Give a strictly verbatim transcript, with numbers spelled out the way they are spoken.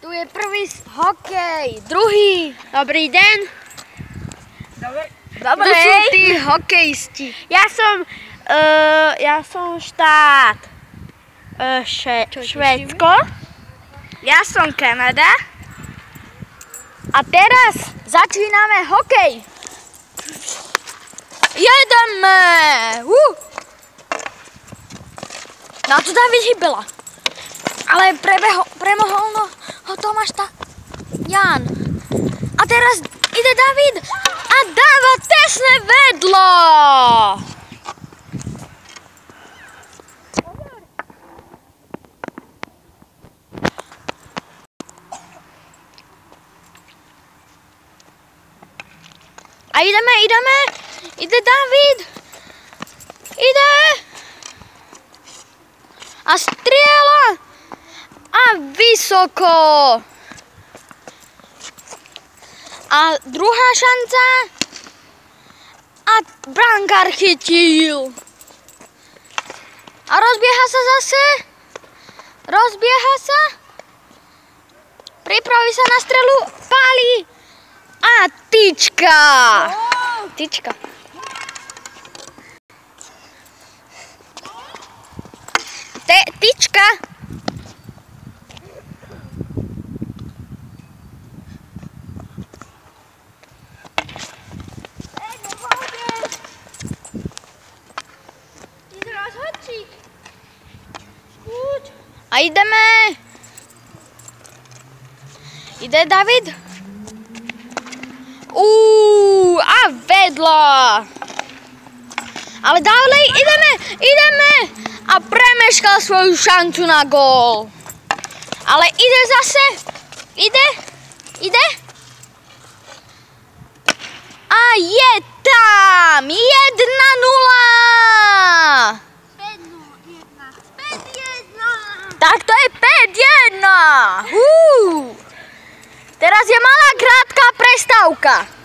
Tu je prvý hokej, druhý. Dobrý deň. Dobre. Dobre. Tu sú tí hokejisti. Ja som, uh, ja som štát uh, še, Švédsko. Ja som Kanada. A teraz začíname hokej. Jedeme! Uh. Na to David hybela. Ale prebeho, premohol no, ho Tomáš ta, Jan. A teraz ide David a dáva tesné vedlo. A ideme, ideme. Ide David. Ide. A strieľa. A vysoko. A druhá šanca. A brankár chytil. A rozbieha sa zase. Rozbieha sa. Pripraví sa na strelu. Pálí. A tyčka. Tyčka. Te, tyčka. A ideme. Ide David. Uuu, a vedlo. Ale ďalej ideme, ideme. A premeškal svoju šancu na gól. Ale ide zase. Ide, ide. A je tam. jedna nula. Tak to je päť jedna. Teraz je malá krátka prestávka.